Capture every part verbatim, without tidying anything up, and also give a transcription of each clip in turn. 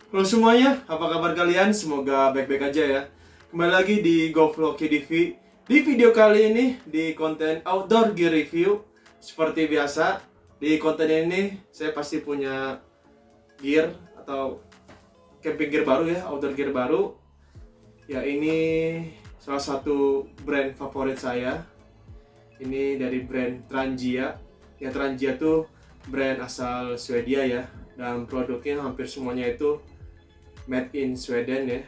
Halo semuanya, apa kabar kalian? Semoga baik-baik aja ya. Kembali lagi di GoFlow K D V. Di video kali ini, di konten outdoor gear review. Seperti biasa, di konten ini saya pasti punya gear atau camping gear baru ya, outdoor gear baru. Ya, ini salah satu brand favorit saya. Ini dari brand Trangia. Ya, Trangia tuh brand asal Swedia ya. Dan produknya hampir semuanya itu made in Sweden ya.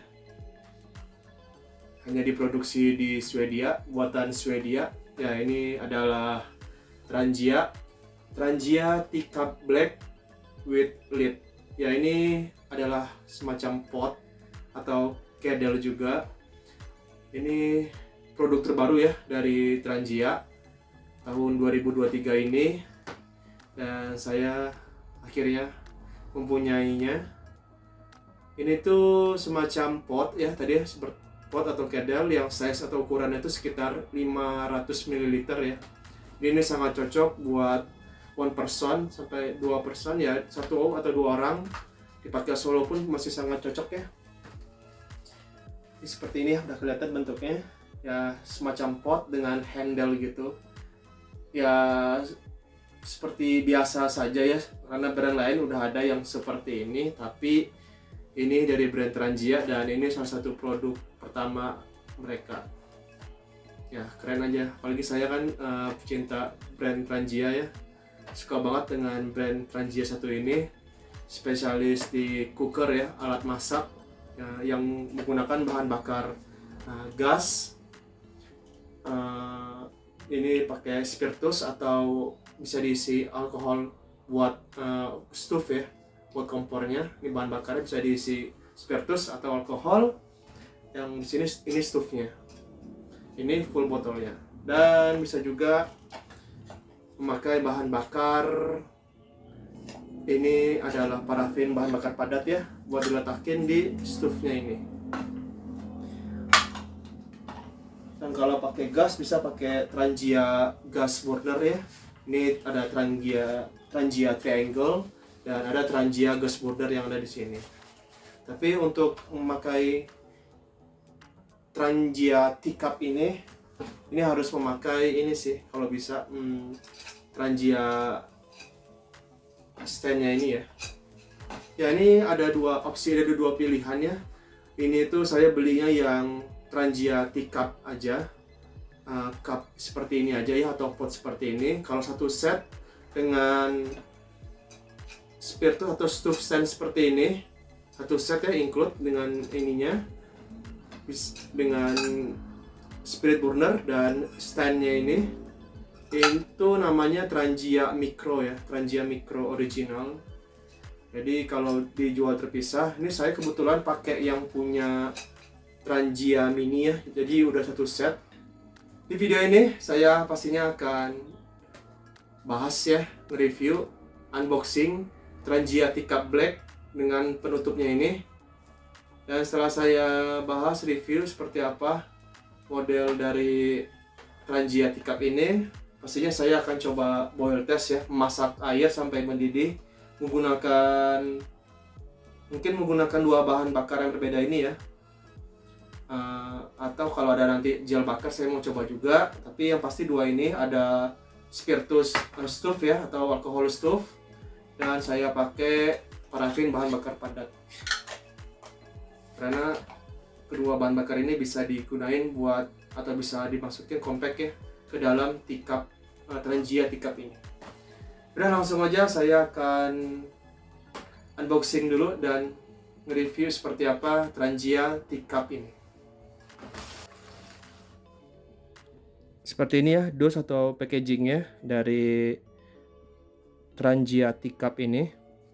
Hanya diproduksi di Swedia, buatan Swedia. Ya, ini adalah Trangia. Trangia Teacup Black with lid. Ya, ini adalah semacam pot atau kedel juga. Ini produk terbaru ya dari Trangia tahun dua ribu dua puluh tiga ini. Dan saya akhirnya mempunyainya. Ini tuh semacam pot ya, tadi ya, seperti pot atau kedel yang size atau ukurannya itu sekitar lima ratus mililiter ya. Ini sangat cocok buat one person sampai dua person ya, satu atau dua orang dipakai solo pun masih sangat cocok ya. Ini seperti ini ya, udah kelihatan bentuknya ya, semacam pot dengan handle gitu ya, seperti biasa saja ya, karena brand lain udah ada yang seperti ini, tapi ini dari brand Trangia dan ini salah satu produk pertama mereka. Ya, keren aja. Apalagi saya kan uh, pecinta brand Trangia ya. Suka banget dengan brand Trangia satu ini. Spesialis di cooker ya, alat masak ya, yang menggunakan bahan bakar uh, gas. Uh, ini pakai spiritus atau bisa diisi alkohol buat uh, stove ya. Buat kompornya, ini bahan bakarnya bisa diisi spiritus atau alkohol. Yang di sini ini stove-nya. Ini full botolnya. Dan bisa juga memakai bahan bakar. Ini adalah parafin, bahan bakar padat ya, buat diletakin di stove-nya ini. Dan kalau pakai gas bisa pakai Trangia gas burner ya. Ini ada Trangia Trangia Triangle dan ada Trangia gas burner yang ada di sini. Tapi untuk memakai Trangia Teacup ini, ini harus memakai ini sih, kalau bisa hmm, Trangia stand-nya ini ya. Ya, ini ada dua opsi, ada dua pilihan ya. Ini tuh saya belinya yang Trangia Teacup aja, uh, cup seperti ini aja ya, atau pot seperti ini. Kalau satu set dengan spiritus atau stove stand seperti ini, satu set ya, include dengan ininya, dengan spirit burner dan standnya ini. Itu namanya Trangia Micro ya, Trangia Micro original. Jadi kalau dijual terpisah, ini saya kebetulan pakai yang punya Trangia Mini ya, jadi udah satu set. Di video ini saya pastinya akan bahas ya, review, unboxing Trangia Teacup Black dengan penutupnya ini. Dan setelah saya bahas review seperti apa model dari Trangia Teacup ini, pastinya saya akan coba boil test ya, memasak air sampai mendidih menggunakan, mungkin menggunakan dua bahan bakar yang berbeda ini ya. Uh, atau kalau ada nanti gel bakar saya mau coba juga, tapi yang pasti dua ini ada spiritus uh, stove ya, atau alkohol stove. Dan saya pakai parafin, bahan bakar padat, karena kedua bahan bakar ini bisa digunain buat atau bisa dimasukin compact ya ke dalam teacup uh, Trangia Teacup ini. Udah, langsung aja saya akan unboxing dulu dan nge-review seperti apa Trangia Teacup ini. Seperti ini ya dos atau packagingnya dari Trangia Teacup ini.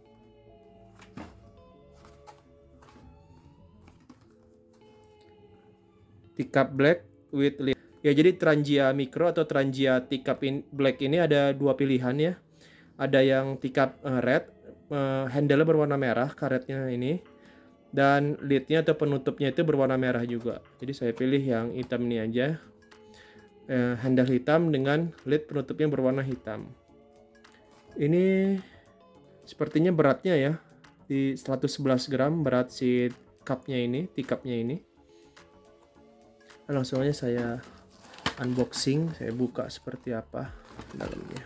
Teacup Black with lid. Ya, jadi Trangia Micro atau Trangia Teacup in Black ini ada dua pilihan ya. Ada yang Teacup uh, red, uh, handle berwarna merah, karetnya ini. Dan lidnya atau penutupnya itu berwarna merah juga. Jadi saya pilih yang hitam ini aja. Uh, handle hitam dengan lid penutupnya berwarna hitam. Ini sepertinya beratnya ya, di seratus sebelas gram berat si cupnya ini, teacupnya ini. Nah, langsung aja saya unboxing, saya buka seperti apa dalamnya.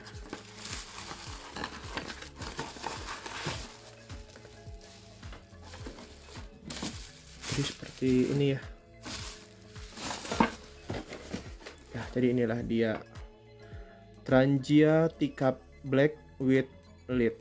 Jadi seperti ini ya. Ya, jadi inilah dia Trangia Teacup Black with lid.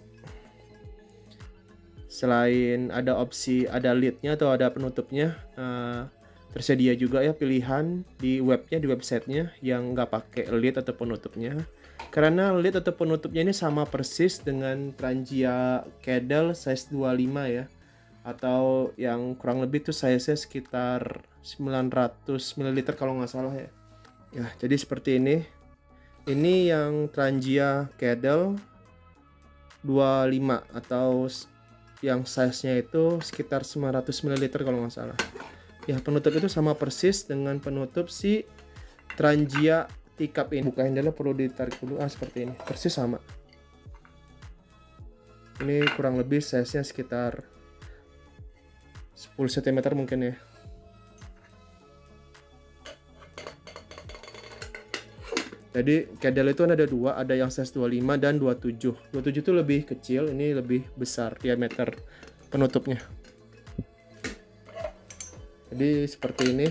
Selain ada opsi ada lidnya atau ada penutupnya, uh, tersedia juga ya pilihan di webnya, di websitenya yang nggak pakai lid atau penutupnya. Karena lid atau penutupnya ini sama persis dengan Trangia Cadel size dua puluh lima ya, atau yang kurang lebih tuh size-nya sekitar sembilan ratus mililiter kalau nggak salah ya. Ya, jadi seperti ini. Ini yang Trangia Cadel dua puluh lima atau yang size-nya itu sekitar sembilan ratus mililiter kalau nggak salah. Ya, penutup itu sama persis dengan penutup si Trangia Teacup ini. Buka handle perlu ditarik dulu. Ah, seperti ini. Persis sama. Ini kurang lebih size-nya sekitar sepuluh sentimeter mungkin ya. Jadi Cadel itu ada dua, ada yang size dua puluh lima dan dua puluh tujuh. dua puluh tujuh itu lebih kecil, ini lebih besar diameter penutupnya. Jadi seperti ini.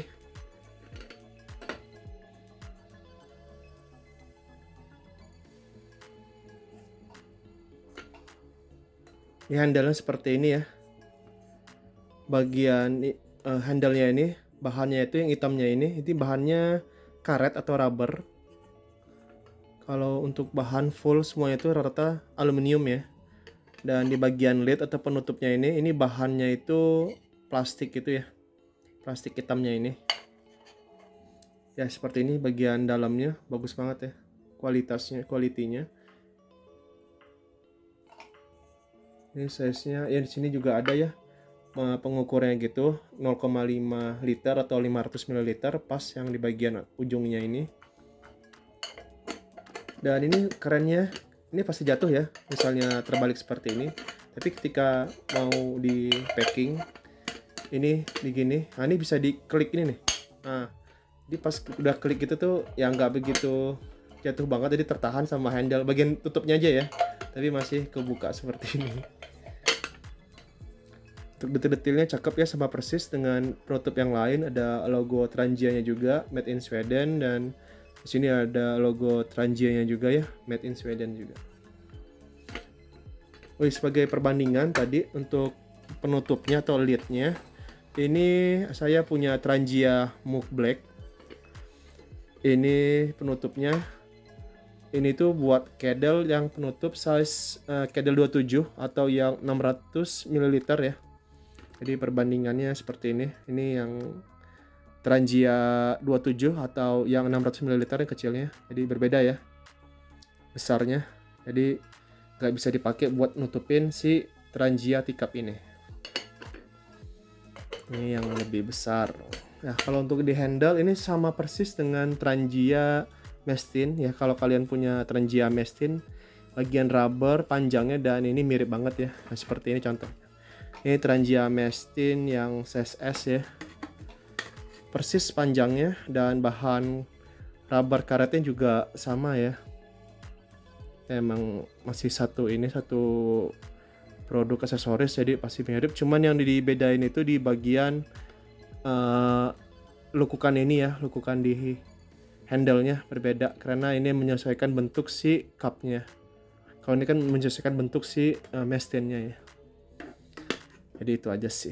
Ini handle-nya seperti ini ya. Bagian uh, handle-nya ini, bahannya itu yang hitamnya ini, ini bahannya karet atau rubber. Kalau untuk bahan full semuanya itu rata-rata aluminium ya. Dan di bagian lid atau penutupnya ini, ini bahannya itu plastik gitu ya. Plastik hitamnya ini. Ya seperti ini bagian dalamnya, bagus banget ya. Kualitasnya, kualitinya. Ini size-nya, ya di sini juga ada ya. Pengukurnya gitu, nol koma lima liter atau lima ratus mililiter, pas yang di bagian ujungnya ini. Dan ini kerennya, ini pasti jatuh ya, misalnya terbalik seperti ini. Tapi ketika mau di packing, ini begini, nah ini bisa diklik ini nih. Nah, jadi pas udah klik gitu tuh, ya nggak begitu jatuh banget, jadi tertahan sama handle bagian tutupnya aja ya. Tapi masih kebuka seperti ini. Untuk detail-detailnya cakep ya, sama persis dengan penutup yang lain. Ada logo Trangia-nya juga, made in Sweden, dan di sini ada logo Trangia-nya juga ya, made in Sweden juga. Oh, sebagai perbandingan tadi untuk penutupnya atau lidnya, ini saya punya Trangia Move Black. Ini penutupnya. Ini tuh buat Cadel yang penutup size uh, Cadel dua puluh tujuh atau yang enam ratus mililiter ya. Jadi perbandingannya seperti ini. Ini yang Trangia dua puluh tujuh atau yang enam ratus mililiter yang kecilnya. Jadi berbeda ya besarnya. Jadi nggak bisa dipakai buat nutupin si Trangia Teacup ini. Ini yang lebih besar. Nah, kalau untuk di handle ini sama persis dengan Trangia Mestin ya. Kalau kalian punya Trangia Mestin, bagian rubber panjangnya dan ini mirip banget ya. Nah, seperti ini contohnya. Ini Trangia Mestin yang size S ya. Persis panjangnya dan bahan rubber karetnya juga sama ya. Emang masih satu ini satu produk aksesoris, jadi pasti mirip. Cuman yang dibedain itu di bagian uh, lukukan ini ya, lukukan di handle-nya berbeda karena ini menyesuaikan bentuk si cupnya. Kalau ini kan menyesuaikan bentuk si uh, Mestinnya ya. Jadi itu aja sih.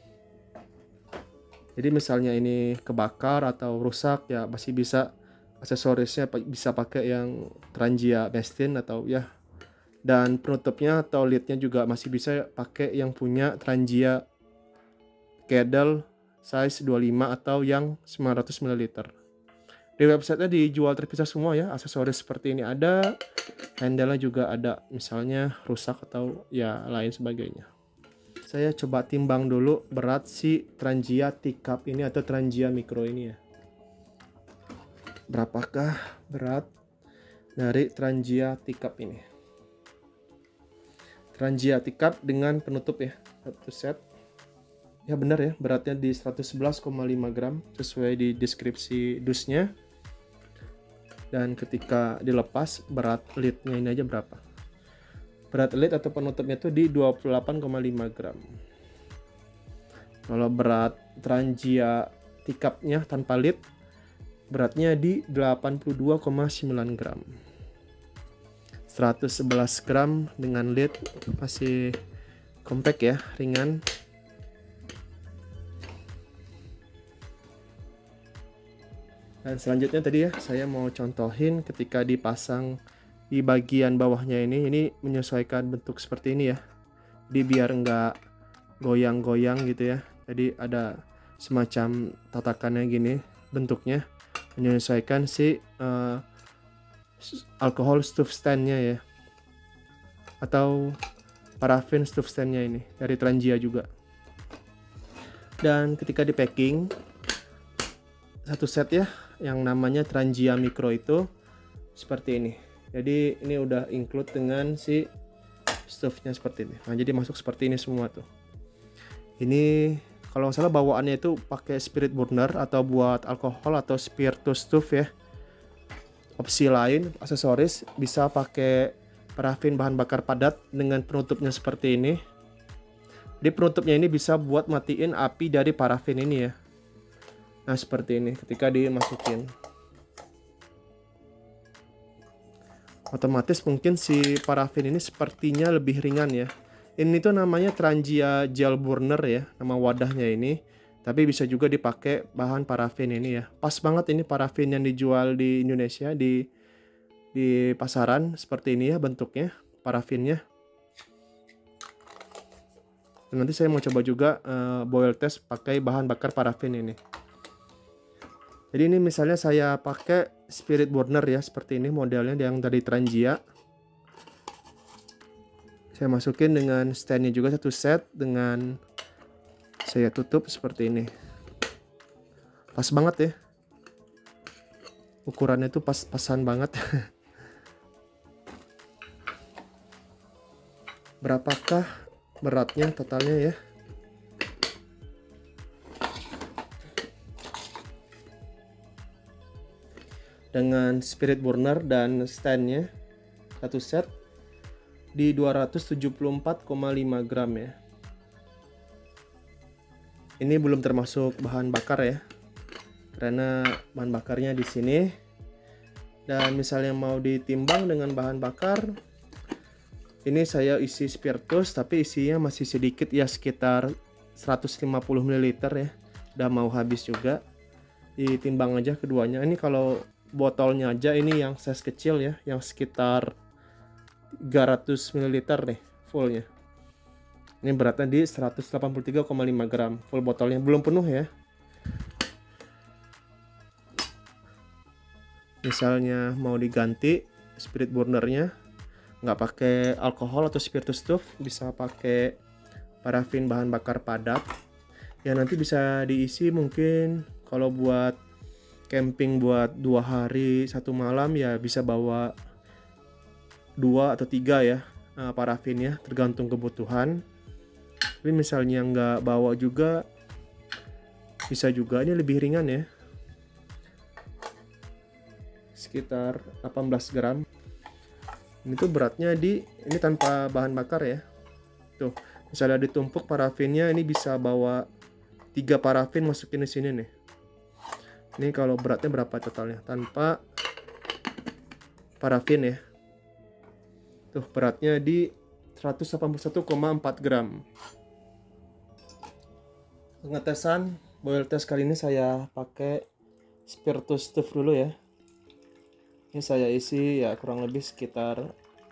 Jadi misalnya ini kebakar atau rusak ya masih bisa aksesorisnya bisa pakai yang Trangia Mestin atau ya. Dan penutupnya atau lidnya juga masih bisa pakai yang punya Trangia Cadel size dua puluh lima atau yang sembilan ratus mililiter. Di websitenya dijual terpisah semua ya, aksesoris seperti ini ada, handle-nya juga ada, misalnya rusak atau ya lain sebagainya. Saya coba timbang dulu berat si Trangia Teacup ini atau Trangia Micro ini ya. Berapakah berat dari Trangia Teacup ini? Trangia Teacup dengan penutup ya. satu set. Ya benar ya, beratnya di seratus sebelas koma lima gram sesuai di deskripsi dusnya. Dan ketika dilepas, berat lidnya ini aja berapa? Berat lid atau penutupnya itu di dua puluh delapan koma lima gram. Kalau berat Trangia Teacup-nya tanpa lid, beratnya di delapan puluh dua koma sembilan gram. seratus sebelas gram dengan lid, masih compact ya, ringan. Dan selanjutnya tadi ya, saya mau contohin ketika dipasang di bagian bawahnya ini, ini menyesuaikan bentuk seperti ini ya. Jadi biar nggak goyang-goyang gitu ya. Jadi ada semacam tatakannya gini bentuknya, menyesuaikan si uh, alkohol stove stand-nya ya. Atau parafin stove stand-nya ini, dari Trangia juga. Dan ketika di packing, satu set ya, yang namanya Trangia Micro itu seperti ini. Jadi ini udah include dengan si stove-nya seperti ini. Nah, jadi masuk seperti ini semua tuh. Ini kalau nggak salah bawaannya itu pakai spirit burner atau buat alkohol atau spiritus stove ya. Opsi lain aksesoris bisa pakai parafin bahan bakar padat dengan penutupnya seperti ini. Di penutupnya ini bisa buat matiin api dari parafin ini ya. Nah seperti ini ketika dimasukin, otomatis mungkin si parafin ini sepertinya lebih ringan ya. Ini tuh namanya Trangia Gel Burner ya, nama wadahnya ini. Tapi bisa juga dipakai bahan parafin ini ya. Pas banget ini parafin yang dijual di Indonesia di di pasaran seperti ini ya bentuknya parafinnya. Dan nanti saya mau coba juga uh, boil test pakai bahan bakar parafin ini. Jadi ini misalnya saya pakai spirit burner ya, seperti ini modelnya yang dari Trangia. Saya masukin dengan standnya juga satu set, dengan saya tutup seperti ini. Pas banget ya. Ukurannya itu pas-pasan banget. Berapakah beratnya totalnya ya? Dengan spirit burner dan standnya satu set di dua ratus tujuh puluh empat koma lima gram ya. Ini belum termasuk bahan bakar ya, karena bahan bakarnya di sini. Dan misalnya mau ditimbang dengan bahan bakar, ini saya isi spiritus tapi isinya masih sedikit ya, sekitar seratus lima puluh mililiter ya, udah mau habis juga. Ditimbang aja keduanya. Ini kalau botolnya aja ini yang size kecil ya, yang sekitar tiga ratus mililiter nih fullnya. Ini beratnya di seratus delapan puluh tiga koma lima gram full botolnya, belum penuh ya. Misalnya mau diganti spirit burnernya, nggak pakai alkohol atau spiritus stove, bisa pakai parafin bahan bakar padat ya. Nanti bisa diisi mungkin kalau buat camping buat dua hari satu malam ya, bisa bawa dua atau tiga ya parafinnya, tergantung kebutuhan. Tapi misalnya nggak bawa juga bisa juga, ini lebih ringan ya, sekitar delapan belas gram. Ini tuh beratnya di ini tanpa bahan bakar ya. Tuh misalnya ditumpuk parafinnya, ini bisa bawa tiga parafin masukin di sini nih. Ini kalau beratnya berapa totalnya tanpa parafin ya. Tuh beratnya di seratus delapan puluh satu koma empat gram. Pengetesan boil test kali ini saya pakai spiritus stove dulu ya. Ini saya isi ya kurang lebih sekitar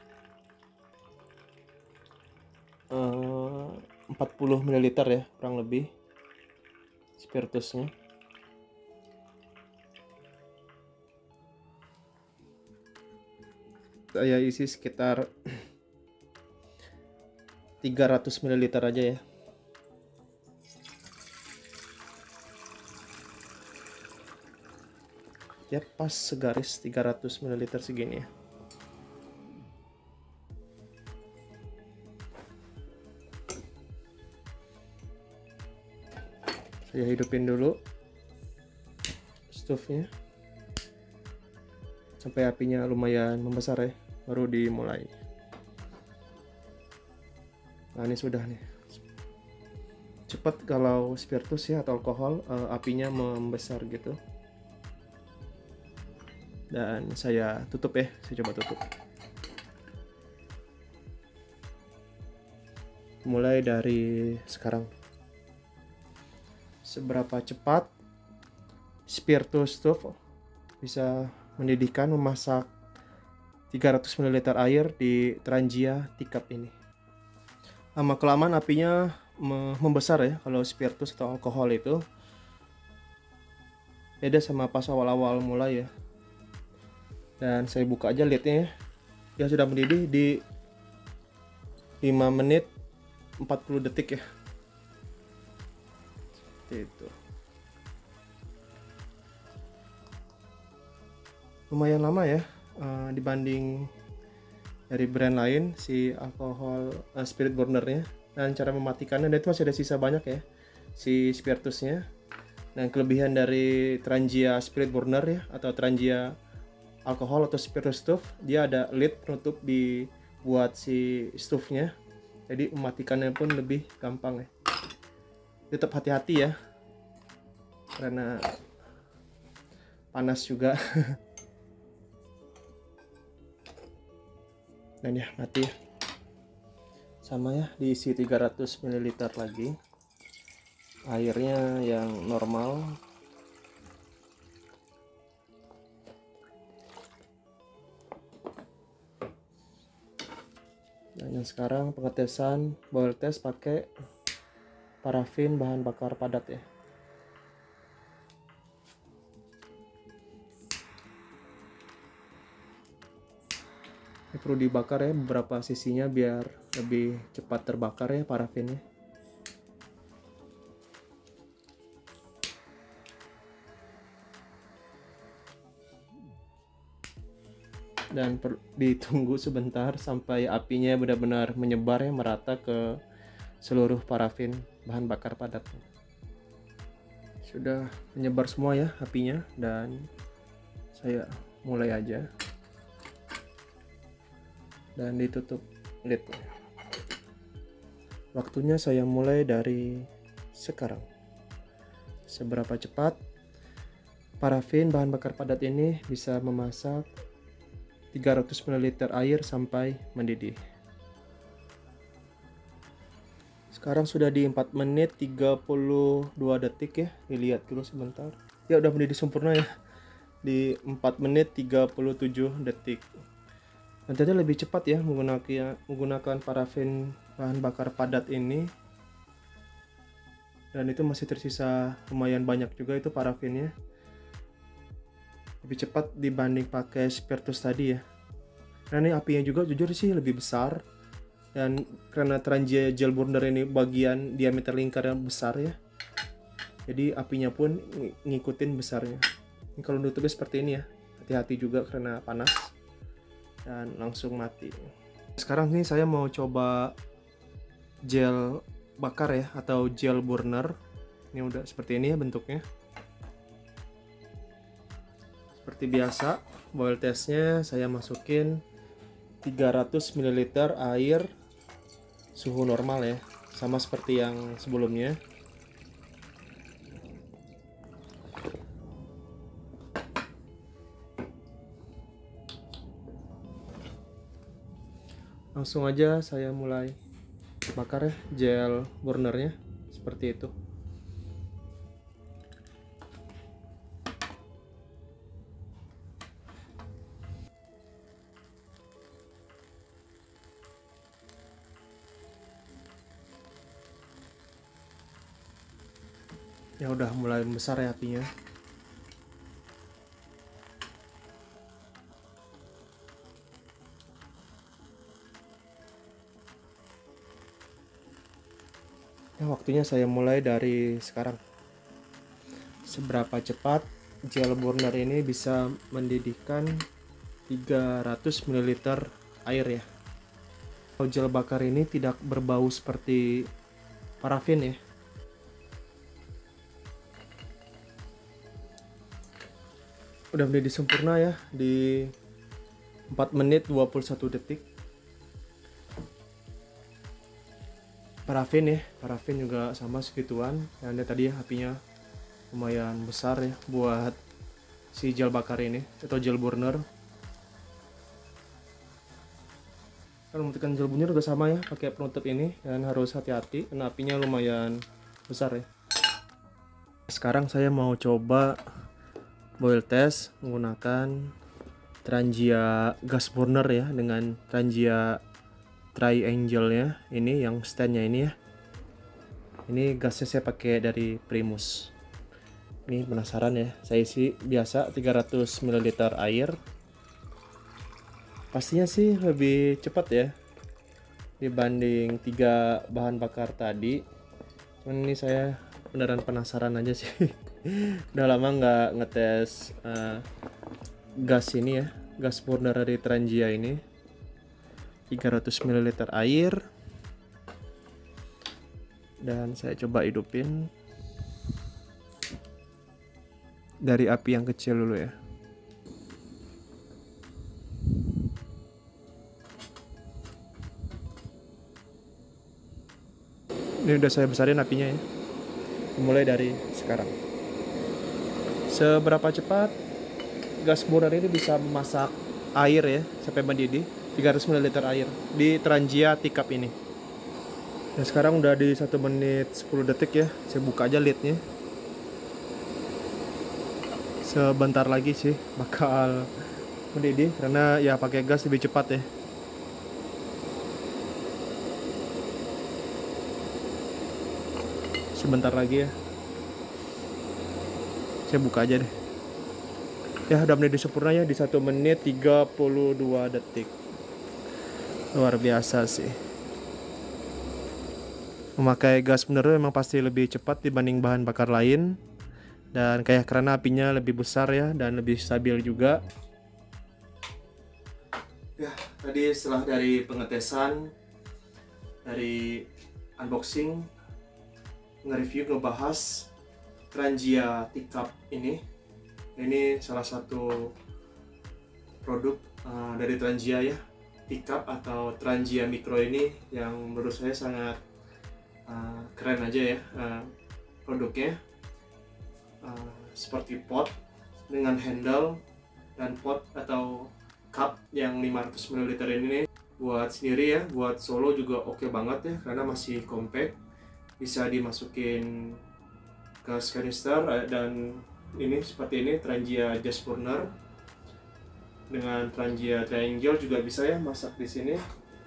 uh, empat puluh mililiter ya, kurang lebih spiritusnya. Saya isi sekitar tiga ratus mililiter aja ya. Ya pas segaris tiga ratus mililiter segini ya. Saya hidupin dulu stove-nya sampai apinya lumayan membesar ya, baru dimulai. Nah ini sudah nih, cepat kalau spiritus ya atau alkohol, uh, apinya membesar gitu. Dan saya tutup ya, saya coba tutup. Mulai dari sekarang. Seberapa cepat spiritus stove bisa mendidihkan, memasak tiga ratus mililiter air di Trangia Teacup ini. Lama kelamaan apinya membesar ya kalau spiritus atau alkohol itu. Beda sama pas awal-awal mulai ya. Dan saya buka aja lidnya ya. Dia sudah mendidih di lima menit empat puluh detik ya. Seperti itu. Lumayan lama ya, uh, dibanding dari brand lain si alkohol uh, spirit burnernya. Dan cara mematikannya, dan itu masih ada sisa banyak ya si spiritusnya. Dan kelebihan dari Trangia spirit burner ya, atau Trangia alkohol atau spiritus stove, dia ada lid penutup di buat si stove-nya, jadi mematikannya pun lebih gampang ya. Tetap hati-hati ya, karena panas juga. Dan ya mati ya. Sama ya, diisi tiga ratus mililiter lagi airnya yang normal. Dan yang sekarang pengetesan boil test pakai parafin bahan bakar padat ya. Ini perlu dibakar ya beberapa sisinya biar lebih cepat terbakar ya parafinnya. Dan per, ditunggu sebentar sampai apinya benar-benar menyebar ya, merata ke seluruh parafin bahan bakar padat. Sudah menyebar semua ya apinya, dan saya mulai aja. Dan ditutup lidnya. Waktunya saya mulai dari sekarang. Seberapa cepat parafin bahan bakar padat ini bisa memasak tiga ratus mililiter air sampai mendidih. Sekarang sudah di empat menit tiga puluh dua detik ya. Dilihat dulu sebentar. Ya udah mendidih sempurna ya. Di empat menit tiga puluh tujuh detik. Dan ternyata lebih cepat ya menggunakan menggunakan parafin bahan bakar padat ini. Dan itu masih tersisa lumayan banyak juga itu parafinnya. Lebih cepat dibanding pakai spiritus tadi ya. Karena ini apinya juga jujur sih lebih besar. Dan karena Trangia gel burner ini bagian diameter lingkar yang besar ya. Jadi apinya pun ng ngikutin besarnya. Ini kalau nutupnya seperti ini ya. Hati-hati juga karena panas. Dan langsung mati. Sekarang nih saya mau coba gel bakar ya, atau gel burner. Ini udah seperti ini ya bentuknya. Seperti biasa, boil testnya saya masukin tiga ratus mililiter air suhu normal ya, sama seperti yang sebelumnya. Langsung aja saya mulai bakar ya gel burnernya seperti itu. Ya udah mulai besar ya apinya. Ya, waktunya saya mulai dari sekarang. Seberapa cepat gel burner ini bisa mendidihkan tiga ratus mililiter air ya. Kalau gel bakar ini tidak berbau seperti parafin ya. Udah menjadi sempurna ya di empat menit dua puluh satu detik. Parafin ya, parafin juga sama segituan. Yang tadi ya apinya lumayan besar ya buat si gel bakar ini atau gel burner. Kalau mematikan gel burner juga sama ya, pakai penutup ini dan harus hati-hati karena apinya lumayan besar ya. Sekarang saya mau coba boil test menggunakan Trangia gas burner ya, dengan Trangia triangle ya, ini yang standnya ini ya. Ini gasnya saya pakai dari Primus. Ini penasaran ya, saya isi biasa tiga ratus mililiter air. Pastinya sih lebih cepat ya dibanding tiga bahan bakar tadi. Cuman ini saya beneran penasaran aja sih. Udah lama nggak ngetes uh, gas ini ya, gas burner dari Trangia ini. Tiga ratus mililiter air. Dan saya coba hidupin dari api yang kecil dulu ya. Ini udah saya besarin apinya ya. Mulai dari sekarang. Seberapa cepat gas burner ini bisa memasak air ya sampai mendidih? tiga ratus mililiter air di Trangia Teacup ini. Dan sekarang udah di satu menit sepuluh detik ya. Saya buka aja lidnya. Sebentar lagi sih bakal mendidih karena ya pakai gas lebih cepat ya. Sebentar lagi ya. Saya buka aja deh. Ya udah mendidih sempurna ya di satu menit tiga puluh dua detik. Luar biasa sih. Memakai gas burner memang pasti lebih cepat dibanding bahan bakar lain. Dan kayak karena apinya lebih besar ya dan lebih stabil juga. Ya, tadi setelah dari pengetesan, dari unboxing, nge-review, ngebahas Trangia Teacup ini. Ini salah satu produk uh, dari Trangia ya, Teacup atau Trangia Micro ini yang menurut saya sangat uh, keren aja ya uh, produknya. Uh, seperti pot dengan handle dan pot atau cup yang lima ratus mililiter ini buat sendiri ya, buat solo juga oke banget ya karena masih compact. Bisa dimasukin ke kanister dan ini seperti ini Trangia gas burner dengan Trangia triangle juga bisa ya masak di sini.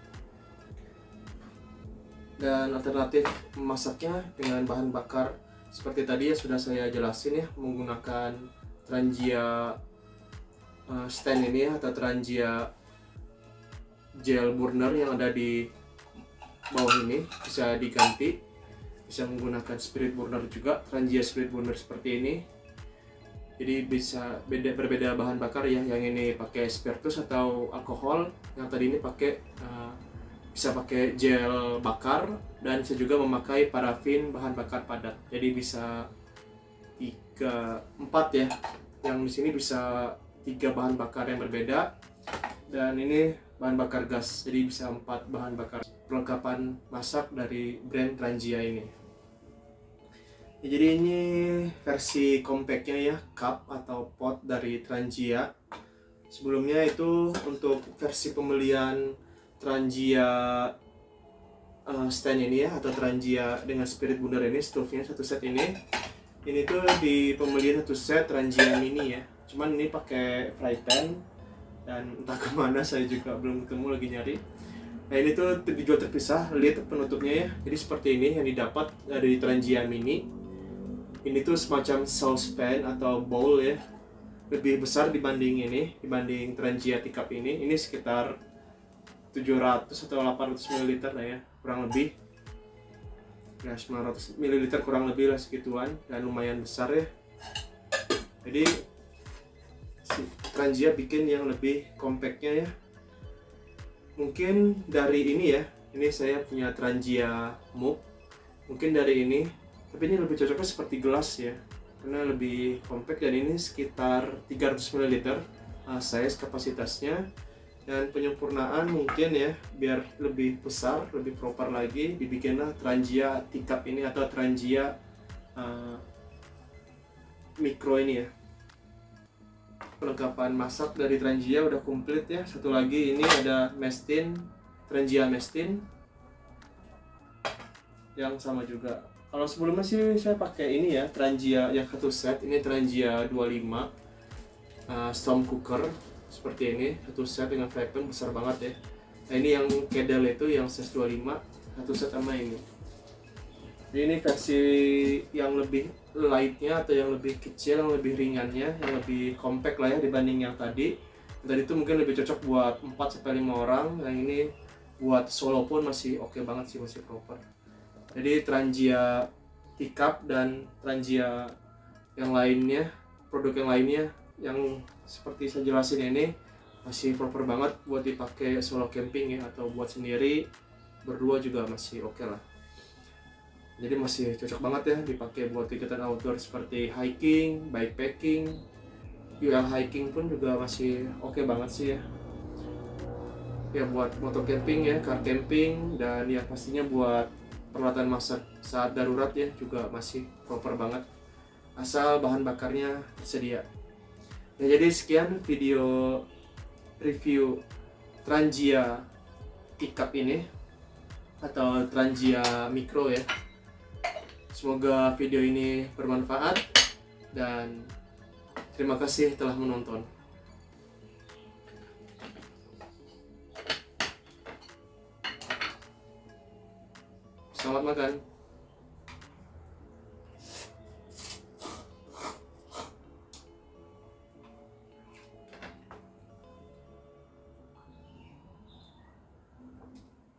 Dan alternatif memasaknya dengan bahan bakar seperti tadi ya sudah saya jelasin ya, menggunakan Trangia uh, stand ini ya, atau Trangia gel burner yang ada di bawah ini bisa diganti. Bisa menggunakan spirit burner juga, Trangia spirit burner seperti ini. Jadi bisa beda berbeda bahan bakar ya, yang ini pakai spiritus atau alkohol, yang tadi ini pakai uh, bisa pakai gel bakar dan bisa juga memakai parafin bahan bakar padat. Jadi bisa tiga empat ya. Yang di sini bisa tiga bahan bakar yang berbeda dan ini bahan bakar gas. Jadi bisa empat bahan bakar. Perlengkapan masak dari brand Trangia ini. Ya, jadi ini versi compactnya ya, cup atau pot dari Trangia. Sebelumnya itu untuk versi pembelian Trangia uh, stand ini ya, atau Trangia dengan spirit burner ini, stove-nya satu set ini. Ini tuh di pembelian satu set Trangia mini ya. Cuman ini pakai fry pan dan entah kemana saya juga belum ketemu, lagi nyari. Nah ini tuh dijual terpisah lid penutupnya ya. Jadi seperti ini yang didapat dari Trangia mini. Ini tuh semacam saucepan atau bowl ya. Lebih besar dibanding ini, dibanding Trangia Teacup ini. Ini sekitar tujuh ratus atau delapan ratus mililiter lah ya, kurang lebih. Ya sembilan ratus mililiter kurang lebih lah segituan, dan lumayan besar ya. Jadi si Trangia bikin yang lebih compactnya ya. Mungkin dari ini ya, ini saya punya Trangia Mug, mungkin dari ini, tapi ini lebih cocoknya seperti gelas ya. karena lebih compact, dan ini sekitar tiga ratus mililiter uh, size kapasitasnya. Dan penyempurnaan mungkin ya, biar lebih besar, lebih proper lagi, dibikinlah Trangia Teacup ini atau Trangia uh, Micro ini ya. Perlengkapan masak dari Trangia udah komplit ya. Satu lagi ini ada Mestin, Trangia Mestin yang sama juga. Kalau sebelumnya sih saya pakai ini ya, Trangia yang satu set, ini Trangia dua puluh lima uh, Storm Cooker seperti ini, satu set dengan fry pan besar banget ya. Nah, ini yang kedel itu yang size dua puluh lima, satu set sama ini. Jadi ini versi yang lebih lightnya atau yang lebih kecil, yang lebih ringannya, yang lebih compact lah ya dibanding yang tadi. Yang tadi itu mungkin lebih cocok buat empat sampai lima orang, yang ini buat solo pun masih oke okay banget sih, masih proper. Jadi Trangia Teacup dan Trangia yang lainnya, produk yang lainnya yang seperti saya jelasin ini masih proper banget buat dipakai solo camping ya, atau buat sendiri berdua juga masih oke okay lah. Jadi masih cocok banget ya dipakai buat kegiatan outdoor seperti hiking, bikepacking, U L hiking pun juga masih oke okay banget sih ya. Ya buat motor camping ya, car camping, dan ya pastinya buat peralatan masak saat darurat ya juga masih proper banget, asal bahan bakarnya tersedia. Ya, jadi sekian video review Trangia Teacup ini atau Trangia Micro ya. Semoga video ini bermanfaat dan terima kasih telah menonton. Selamat makan.